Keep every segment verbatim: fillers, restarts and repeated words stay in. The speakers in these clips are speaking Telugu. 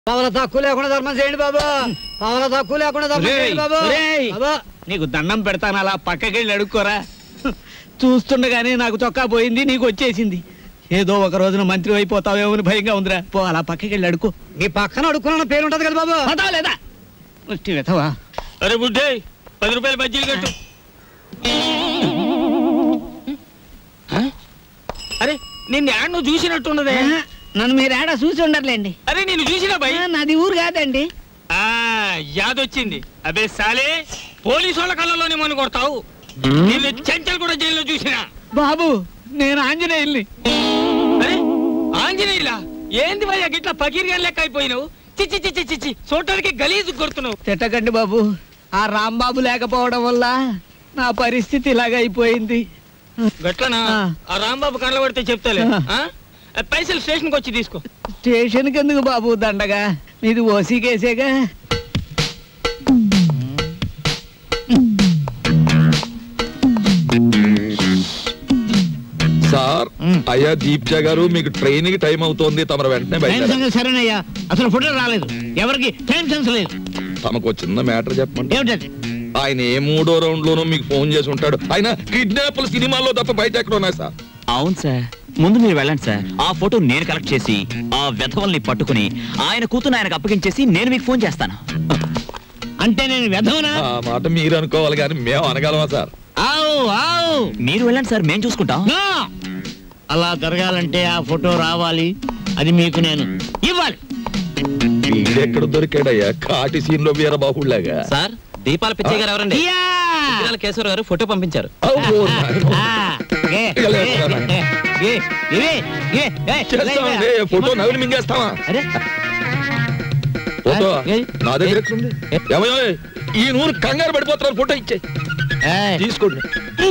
పవల తక్కువ లేకుండా ధర్మం చేయండి బాబా. పవల తక్కువ లేకుండా ధర్మం చేయండి బాబా. నీకు దండం పెడతాను, అలా పక్కకెళ్ళి అడుక్కోరా. చూస్తుండగానే నాకు చొక్కా పోయింది, నీకు వచ్చేసింది. ఏదో ఒక రోజున మంత్రి అయిపోతావేమో అని భయంగా ఉందిరా. పో అలా పక్కకెళ్ళి అడుకో. మీ పక్కన అడుక్కున్న పేరు ఉంటది కదా బాబా. పదా లేదా వెతవా? అరే బుడ్డే, పది రూపాయలు బజ్జీలు కట్టు. అరే నిన్ను యాడ్ నువ్వు చూసినట్టున్నదే. నన్ను మీరు ఏడా చూసి ఉండర్లేండి. అరే నేను చూసినా భయ్, నాది ఊరు కాదండి. ఆ యాదొచ్చింది. అబే సాలే, పోలీసు వాళ్ళ కళ్ళలోనే మన కొడతావు. నిన్ను చెంచల్ కూడా జైల్లో చూసినా. బాబు నేను ఆంజనేయుల్ని. అరే ఆంజనేయులా? ఏంది భయ్యా గిట్లా పకీర్గా లెక్క అయిపోయినావు? చిచ్చి చిచ్చి చిచ్చి చూడటానికి గలీజు కొడుతున్నావు. తిట్టకండి బాబు, ఆ రాంబాబు లేకపోవడం వల్ల నా పరిస్థితి ఇలాగ అయిపోయింది. గట్లనా? ఆ రాంబాబు కళ్ళ పడితే చెప్తాలే. పైసలు స్టేషన్కి వచ్చి తీసుకో. స్టేషన్కి ఎందుకు బాబు దండగా, మీది ఓసీ కేసేగా. సార్, అయ్యా దీప్జా గారు, మీకు ట్రైన్ కి టైం అవుతోంది, తమరు వెంటనే బయలుదేరాలి. సరేనయ్యా, అసలు ఫోటో రాలేదు, ఎవరికి టైం సెన్స్ లేదు. తమకు చిన్న మ్యాటర్ చెప్పండి. ఏమిటది? ఆయన ఏ మూడో రౌండ్ లోనూ మీకు ఫోన్ చేసి ఉంటాడు. ఆయన కిడ్నాప్ల సినిమాల్లో తప్ప బయట ఎక్కడ ఉన్నాయి సార్? అవును సార్, ముందు మీరు వెళ్ళండి సార్. ఆ ఫోటో నేను కలెక్ట్ చేసి ఆ వెధవల్ని పట్టుకుని ఆయన కూతురు ఆయనకు అప్పగించేసి నేను మీకు ఫోన్ చేస్తాను. అంటే నేను వెధవనా? ఆ మాట మీరు అనుకోవాలి కానీ మేము అనగలమా సార్? ఆవు ఆవు మీరు వెళ్ళండి సార్, మేము చూసుకుంటాం. అలా జరగాలంటే ఆ ఫోటో రావాలి, అది మీకు నేను ఇవ్వాలి. వీడెక్కడ దొరికాడయ్యా కాటి సీన్ లో వీరబాహుళ్లాగా? సార్, దీపాల పిచ్చయ్య గారు ఎవరండి? కేశవర్ గారు ఫోటో పంపించారు. ఫోటో నవ్వులు మింగేస్తావా? ఫోటో నా దగ్గర ఎక్కడుంది? ఏమయ్యో, ఈ నూరు కంగారు పడిపోతున్నారు, ఫోటో ఇచ్చే తీసుకోండి.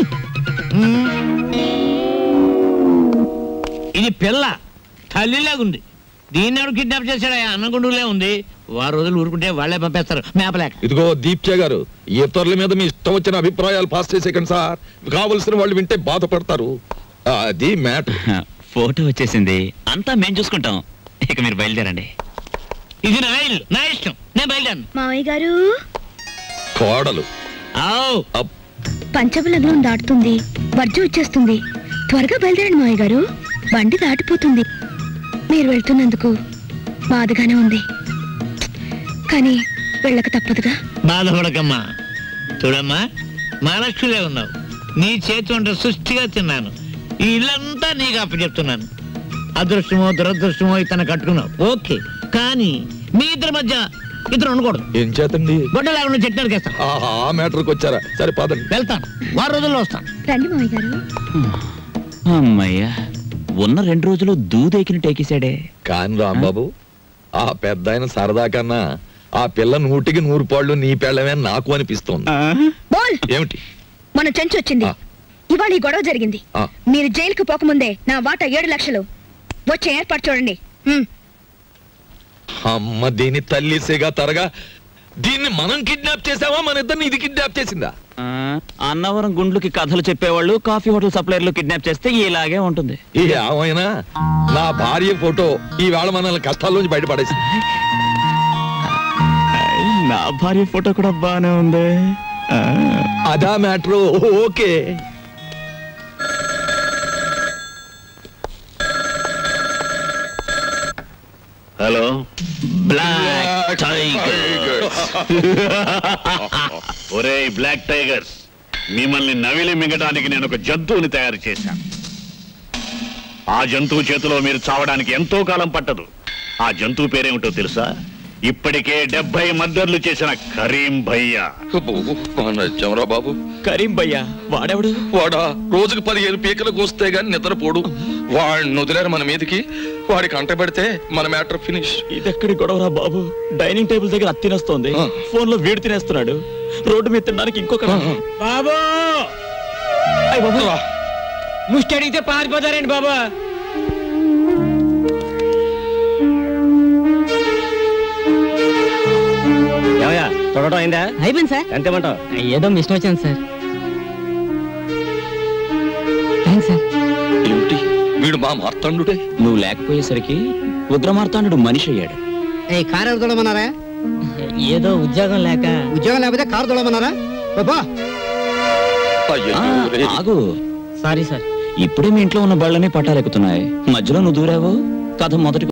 ఇది పిల్ల తల్లిలాగుంది, దీన్ని ఎవరు కిడ్నాప్ చేశాడా? అన్నగుండులే ఉంది. వారు రోజులు ఊరుకుంటే వాళ్లే పంపేస్తారు మేపలేక. ఇదిగో దీప్చే గారు, ఇతరుల మీద మీ ఇష్టం వచ్చిన అభిప్రాయాలు పాస్ చేసేకండి సార్. కావలసిన వాళ్ళు వింటే బాధపడతారు. అది మ్యాటర్. ఫోటో వచ్చేసింది, అంతా మేము చూసుకుంటాం. ఇక మీరు బయలుదేరండి. ఇది నా ఇల్లు, నా ఇష్టం, నేను బయలుదేరను. మావయ్య గారు, కోడలు పంచమ లగ్నం దాటుతుంది, వర్జం వచ్చేస్తుంది. త్వరగా బయలుదేరండి మావయ్య గారు, బండి దాటిపోతుంది. మీరు వెళ్తున్నందుకు బాధగానే ఉంది, కానీ వెళ్ళక తప్పదుగా. బాధపడకమ్మా. చూడమ్మా, మహాలక్ష్మిలే ఉన్నావు, నీ చేతి వంట సృష్టిగా తిన్నాను. ఈ ఇల్లంతా నీకు అప్పచెప్తున్నాను. అదృష్టమో దురదృష్టమో ఇతను కట్టుకున్నావు, ఓకే. కానీ మీ ఇద్దరి మధ్య ఇద్దరు ఉండకూడదు. ఏం చేతండి? గొడ్డ లేకుండా చెట్టు నరికేస్తాను. ఆ మ్యాటర్కి వచ్చారా? సరే పదండి, వెళ్తాను. వారం రోజుల్లో వస్తాను. రండి మావయ్య గారు. అమ్మయ్యా, ఉన్న రెండు రోజులు దూదెకిని టేకేశాడే. కాని రాంబాబు, ఆ పెద్ద ఆయన సరదా కన్నా ఆ పిల్ల నూటికి నూరు పాళ్ళు నీ పెళ్ళమే నాకు అనిపిస్తోంది. ఏమిటి? మన చెంచు వచ్చింది, ఇవాళ ఈ గొడవ జరిగింది. మీరు జైలుకు పోకముందే నా వాటా ఏడు లక్షలు వచ్చే ఏర్పాటు చూడండి. అమ్మ దీని తల్లిసేగా తరగా, దీన్ని మనం కిడ్నాప్ చేసావా, మన ఇద్దరిని ఇది కిడ్నాప్ చేసిందా? అన్నవరం గుండ్లకి కథలు చెప్పేవాళ్ళు కాఫీ హోటల్ సప్లైర్లు కిడ్నాప్ చేస్తే ఇలాగే ఉంటుంది. ఏమైనా నా భార్య ఫోటో ఈవేళ మనల్ని కష్టాల్లోంచి బయటపడేసింది. నా భార్య ఫోటో కూడా బానే ఉంది. అదా matter. Okay. Hello black tigers. ఒరే బ్లాక్ టైగర్స్, మిమ్మల్ని నవిలి మింగడానికి నేను ఒక జంతువుని తయారు చేశాను. ఆ జంతువు చేతిలో మీరు చావడానికి ఎంతో కాలం పట్టదు. ఆ జంతువు పేరేమిటో తెలుసా? ఇప్పటికే డెబ్బై మర్డర్లు చేసిన కరీం భయ్యా. చమరా బాబు, కరీం భయ్యా వాడెవడు? వాడా రోజుకు పదిహేను పీకలకు వస్తే గాని నిద్రపోడు. వాడిని వదిలేరు మన మీదకి, వాడికి అంట పెడితే మన మ్యాటర్ ఫినిష్. ఇదెక్కడి గొడవరా బాబు? డైనింగ్ టేబుల్ దగ్గర అత్తి తినేస్తోంది, ఫోన్ లో వీడి తినేస్తున్నాడు, రోడ్డు మీద తినడానికి ఇంకొక. బాబు ముష్టి అడిగితే పారిపోతారండి బాబా. తొడటం అయిందా? అయిపోయింది సార్. ఎంతేమంటావు? ఏదో మిస్టేక్ వచ్చింది సార్. Thanks sir. ఏమిటి వీడు మా మార్తాండుడే? నువ్వు లేకపోయేసరికి రుద్రమార్తాండు మనిషి అయ్యాడు. ఏ కారు ఎవరు తోడమన్నారా? ఏదో ఉద్యోగం లేక. ఉద్యోగం లేకపోతే కారు తోడమన్నారా? బాబా ఆగు. Sorry sir. ఇప్పుడే మీ ఇంట్లో ఉన్న బళ్ళనే పట్టాలెక్కుతున్నాయి, మధ్యలో నువ్వు దూరావు. కథ మొదటి